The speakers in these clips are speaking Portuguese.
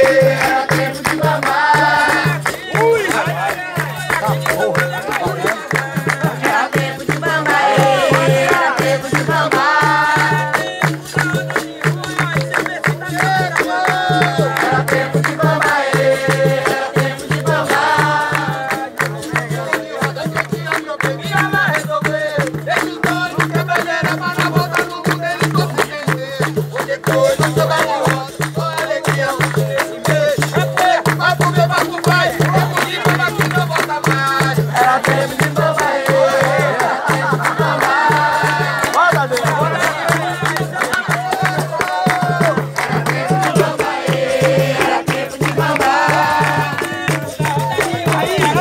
era tempo de mamar. Era tempo de mamar, era tempo de mamar. Era tempo de mamar, era tempo de mamar. Esse doido que a bandeira vai na volta do mundo, ele consegue entender. Depois do seu garoto, com alegria muito nesse mês. Vai pro meu barco, pai, é bonito, mas que não volta mais. Era tempo de mamar, era tempo de mamar. Roda, Deus, roda. Era tempo de mamar, era tempo de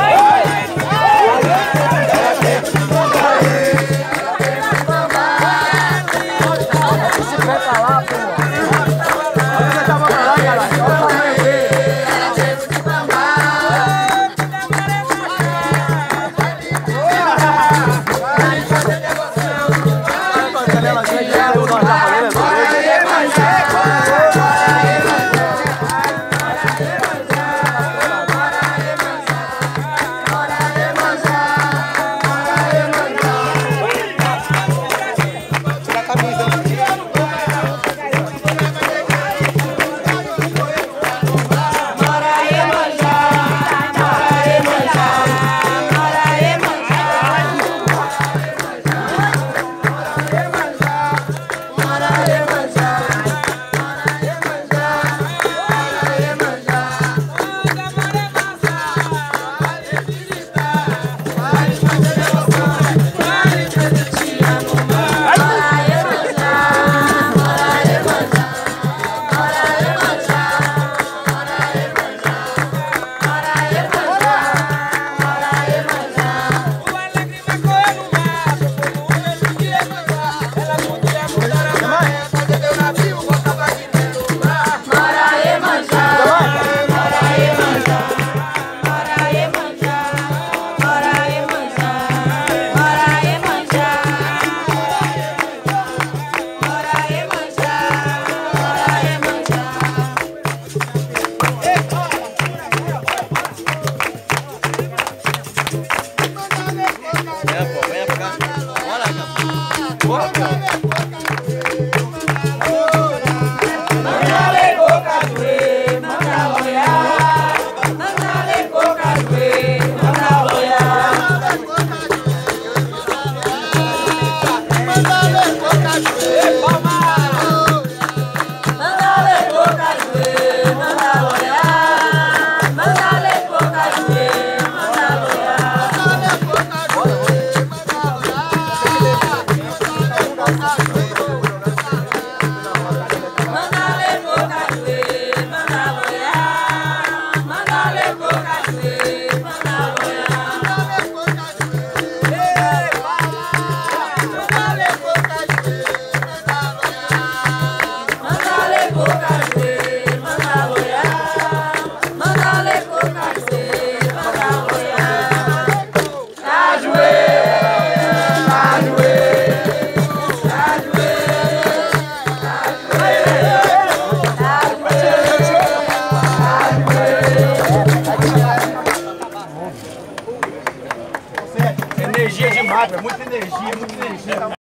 Energia demais, muita energia.